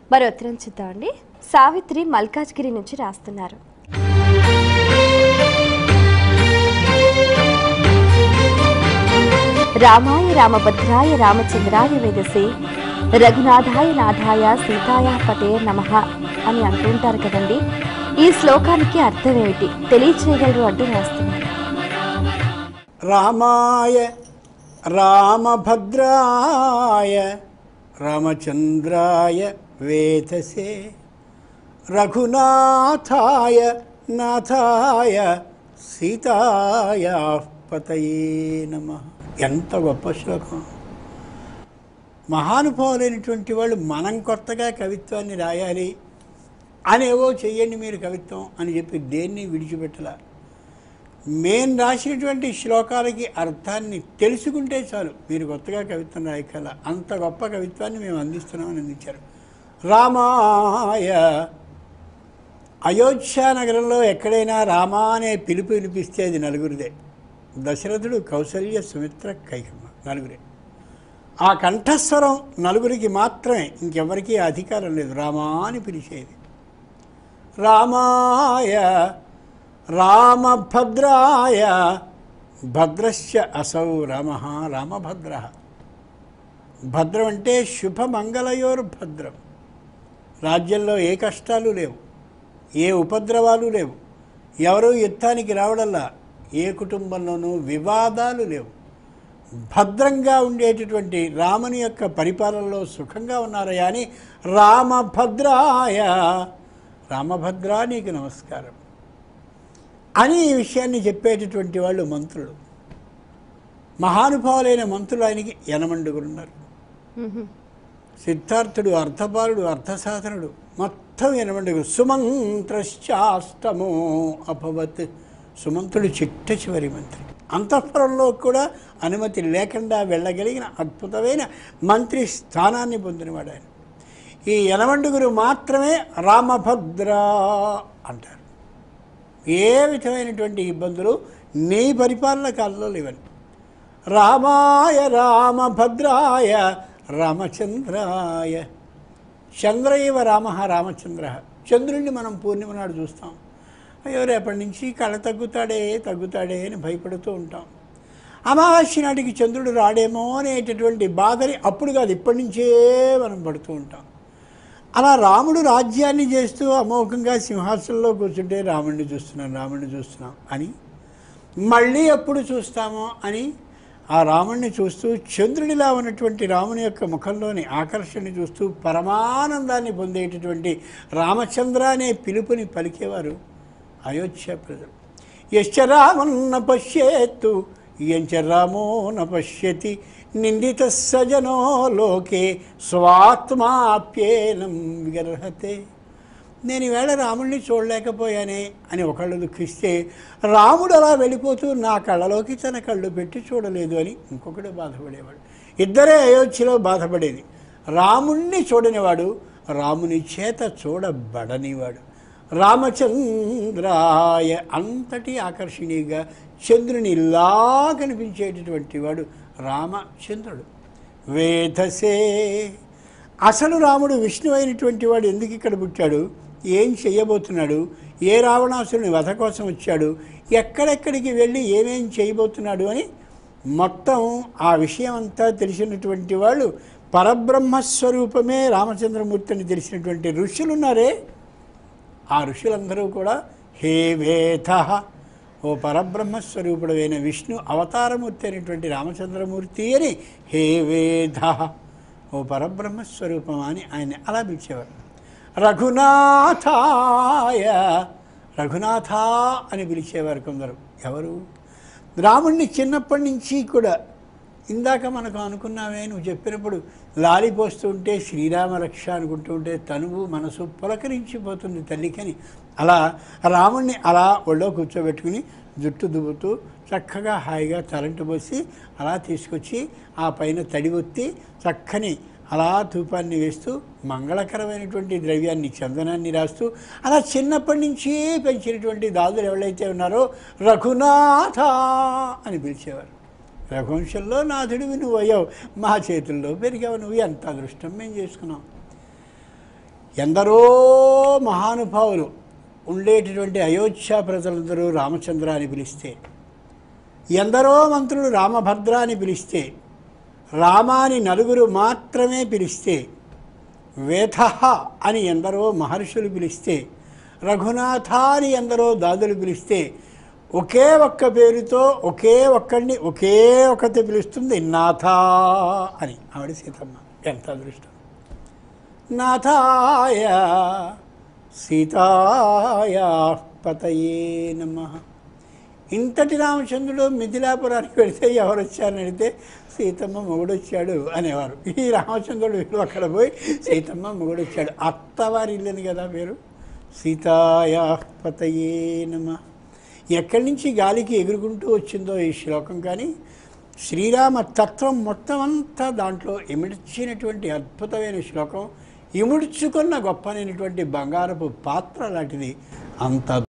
మరో ఉత్తరం చూద్దామండి. సావిత్రి మల్కాజ్గిరి నుంచి రాస్తున్నారు. రామాయ రామభద్రాయ రామచంద్రాయ వేదసే రఘునాథాయ నాథాయ సీతాయ పతే నమః అని అంటుంటారు కదండి. ఈ శ్లోకానికి అర్థం ఏమిటి తెలియచేయగలరు అంటూ రాస్తున్నారు. రామాయ రామభద్రాయ రామచంద్రాయ వేదసే రఘునాథాయ నాథాయ సీతాయ పతయే నమః. ఎంత గొప్ప శ్లోకం! మహానుభావులైనటువంటి వాళ్ళు మనం కొత్తగా కవిత్వాన్ని రాయాలి అనేవో చెయ్యండి మీరు కవిత్వం అని చెప్పి దేన్ని విడిచిపెట్టలా. మేము రాసినటువంటి శ్లోకాలకి అర్థాన్ని తెలుసుకుంటే చాలు, మీరు కొత్తగా కవిత్వం రాయకల అంత గొప్ప కవిత్వాన్ని మేము అందిస్తున్నామని అందించారు. రామాయ అయోధ్య నగరంలో ఎక్కడైనా రామా అనే పిలుపు వినిపిస్తే అది నలుగురిదే. దశరథుడు, కౌసల్య, సుమిత్ర, కైకమ్మ నలుగురే. ఆ కంఠస్వరం నలుగురికి మాత్రమే, ఇంకెవరికీ అధికారం లేదు రామా అని పిలిచేది. రామాయ రామభద్రాయ భద్రశ్చ అసౌ రామ రామభద్ర. భద్రం అంటే శుభమంగళయోర్భద్రం. రాజ్యంలో ఏ కష్టాలు లేవు, ఏ ఉపద్రవాలు లేవు, ఎవరూ యుద్ధానికి రావడల్లా, ఏ కుటుంబంలోనూ వివాదాలు లేవు. భద్రంగా ఉండేటటువంటి రాముని యొక్క పరిపాలనలో సుఖంగా ఉన్నారయ్యా అని రామభద్రాయ రామభద్రా నీకు నమస్కారం అని ఈ విషయాన్ని చెప్పేటటువంటి వాళ్ళు మంత్రులు. మహానుభావులైన మంత్రులు ఆయనకి యనమండుగురున్నారు. సిద్ధార్థుడు, అర్థపాలుడు, అర్థసాధనుడు మొత్తం యనమండుగురు. సుమంత్రశ్చాష్టమో అభవత్. సుమంతుడు చిట్ట చివరి మంత్రి. అంతఃపురంలో కూడా అనుమతి లేకుండా వెళ్ళగలిగిన అద్భుతమైన మంత్రి స్థానాన్ని పొందినవాడు ఆయన. ఈ యనమండుగురు మాత్రమే రామభద్ర అంటారు. ఏ విధమైనటువంటి ఇబ్బందులు నీ పరిపాలన కాలంలో లేవని. రామాయ రామభద్రాయ రామచంద్రాయ. చంద్రయవ రామ రామచంద్ర. చంద్రుడిని మనం పూర్ణిమ నాడు చూస్తాం. అయ్యో రేపటి నుంచి కళ తగ్గుతాడే అని భయపడుతూ ఉంటాం. అమావాస్య నాటికి చంద్రుడు రాడేమో అనేటటువంటి బాధని అప్పుడు కాదు, ఇప్పటి నుంచే మనం పడుతూ ఉంటాం. అలా రాముడు రాజ్యాన్ని చేస్తూ అమోఘంగా సింహాసనంలో కూర్చుంటే రాముడిని చూస్తున్నాం అని మళ్ళీ ఎప్పుడు చూస్తామో అని ఆ రాముడిని చూస్తూ చంద్రుడిలా ఉన్నటువంటి రాముని యొక్క ముఖంలోని ఆకర్షణని చూస్తూ పరమానందాన్ని పొందేటటువంటి రామచంద్ర అనే పిలుపుని పలికేవారు అయోధ్య ప్రజలు. యశ్చ రామన్న పశ్యేత్తు యంచ రామో న పశ్యతి నిందిత సజనో లోకే స్వాత్మాప్యేనం విగర్హతే. నేను ఈవేళ రాముడిని చూడలేకపోయానే అని ఒకళ్ళు దుఃఖిస్తే, రాముడు అలా వెళ్ళిపోతూ నా కళ్ళలోకి తన కళ్ళు పెట్టి చూడలేదు అని ఇంకొకడు బాధపడేవాడు. ఇద్దరే అయోధ్యలో బాధపడేది. రాముణ్ణి చూడనివాడు, రాముని చేత చూడబడనివాడు. రామచంద్రాయ అంతటి ఆకర్షణీయంగా చంద్రునిలా కనిపించేటటువంటి వాడు రామచంద్రుడు. వేదసే. అసలు రాముడు విష్ణు అయినటువంటి వాడు ఎందుకు ఇక్కడ పుట్టాడు, ఏం చేయబోతున్నాడు, ఏ రావణాసురుని వధ కోసం వచ్చాడు, ఎక్కడెక్కడికి వెళ్ళి ఏమేం చేయబోతున్నాడు అని మొత్తం ఆ విషయం అంతా తెలిసినటువంటి వాళ్ళు, పరబ్రహ్మస్వరూపమే రామచంద్రమూర్తిని తెలిసినటువంటి ఋషులు ఉన్నారే, ఆ ఋషులందరూ కూడా హే వేద, ఓ పరబ్రహ్మస్వరూపుడైన విష్ణు అవతారమూర్తి అయినటువంటి రామచంద్రమూర్తి అని హే వేద, ఓ పరబ్రహ్మస్వరూపం అని ఆయన అలా పిలిచేవారు. రఘునాథాయ, రఘునాథ అని పిలిచేవారు కొందరు. ఎవరు? రాముణ్ణి చిన్నప్పటి నుంచి కూడా ఇందాక మనకు అనుకున్నామే, నువ్వు చెప్పినప్పుడు లాలిపోస్తూ ఉంటే శ్రీరామ రక్ష అనుకుంటూ ఉంటే తనువు మనసు పులకరించిపోతుంది తల్లికని. అలా రాముణ్ణి అలా ఒళ్ళో కూర్చోబెట్టుకుని జుట్టు దువ్వుతూ చక్కగా హాయిగా తలంటు పోసి అలా తీసుకొచ్చి ఆ పైన తడి ఒత్తి చక్కని అలా ధూపాన్ని వేస్తూ మంగళకరమైనటువంటి ద్రవ్యాన్ని చందనాన్ని రాస్తూ అలా చిన్నప్పటి నుంచి పెంచినటువంటి దాదులు ఎవరైతే ఉన్నారో రఘునాథ అని పిలిచేవారు. రఘువంశంలో నాథుడివి నువ్వు అయ్యావు, మా చేతుల్లో పెరిగావు, నువ్వు ఎంత అదృష్టం మేము చేసుకున్నాం. ఎందరో మహానుభావులు ఉండేటటువంటి అయోధ్య ప్రజలందరూ రామచంద్ర అని పిలిస్తే, ఎందరో మంత్రులు రామభద్ర అని పిలిస్తే, రామాని నలుగురు మాత్రమే పిలిస్తే, వేదః అని ఎందరో మహర్షులు పిలిస్తే, రఘునాథ అని ఎందరో దాదులు పిలిస్తే, ఒకే ఒక్క పేరుతో ఒకే ఒక్కడిని ఒకే ఒకటి పిలుస్తుంది నాథ అని. ఆవిడ సీతమ్మ. ఎంత అదృష్టం! నాథాయ సీతాయ పతయే నమః. ఇంతటి రామచంద్రుడు మిథిలాపురానికి వెళితే ఎవరు వచ్చారని అడిగితే సీతమ్మ మొగుడొచ్చాడు అనేవారు. ఈ రామచంద్రుడు వీళ్ళు అక్కడ పోయి సీతమ్మ మొగుడొచ్చాడు. అత్తవారి ఇల్లుని కదా పేరు. సీతాయ పతయే నమః. ఎక్కడి నుంచి గాలికి ఎగురుకుంటూ వచ్చిందో ఈ శ్లోకం, కానీ శ్రీరామ తత్వం మొత్తం అంతా దాంట్లో ఇమిడ్చినటువంటి అద్భుతమైన శ్లోకం. ఇముడ్చుకున్న గొప్పనైనటువంటి బంగారపు పాత్ర లాంటిది. అంత